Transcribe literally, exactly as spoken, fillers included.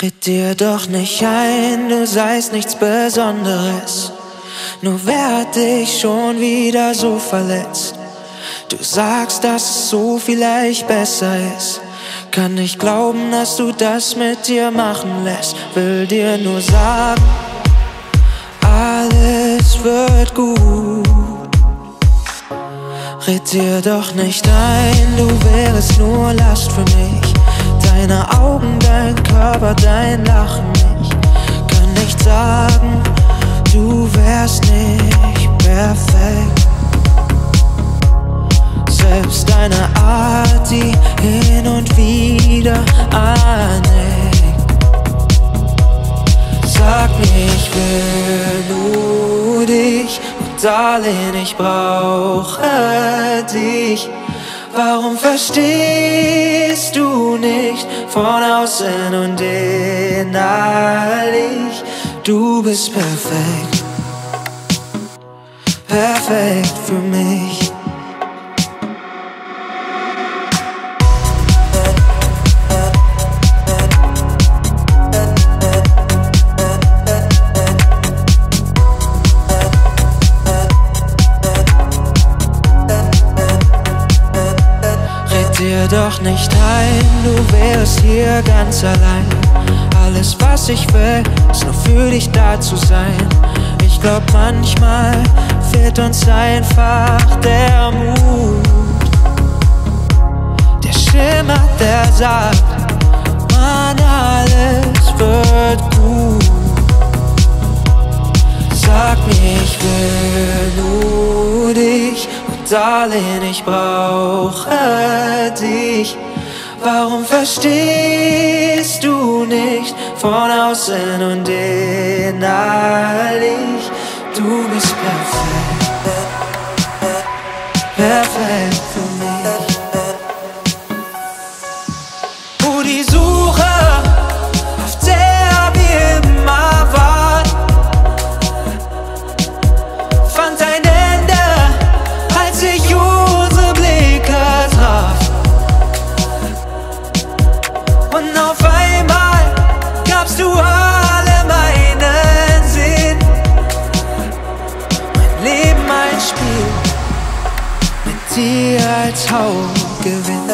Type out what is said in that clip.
Red dir doch nicht ein, du seist nichts Besonderes. Nur wer hat dich schon wieder so verletzt? Du sagst, dass es so vielleicht besser ist. Kann nicht glauben, dass du das mit dir machen lässt. Will dir nur sagen, alles wird gut. Red dir doch nicht ein, du wärst nur Last für mich. Deine Augen, dein Körper, dein Lachen. Ich kann nicht sagen, du wärst nicht perfekt. Selbst deine Art, die hin und wieder aneckt. Sag mir, ich will nur dich, und Darling, ich brauche dich. Warum verstehst du nicht von außen und innerlich? Du bist perfekt, perfekt für mich. Dir doch nicht ein, du wärst hier ganz allein. Alles, was ich will, ist nur für dich da zu sein. Ich glaub, manchmal fehlt uns einfach der Mut. Der Schimmer, der sagt, Mann, alles wird gut. Sag mir, ich will nur dich, Darling, ich brauche dich. Warum verstehst du nicht von außen und innerlich? Du bist perfekt, perfekt für mich. Wo die Suche, auf der wir immer waren, fand ein Ende, als sich unsere Blicke traf. Und auf einmal gabst du alle meinen Sinn. Mein Leben ein Spiel, mit dir als Hauptgewinn.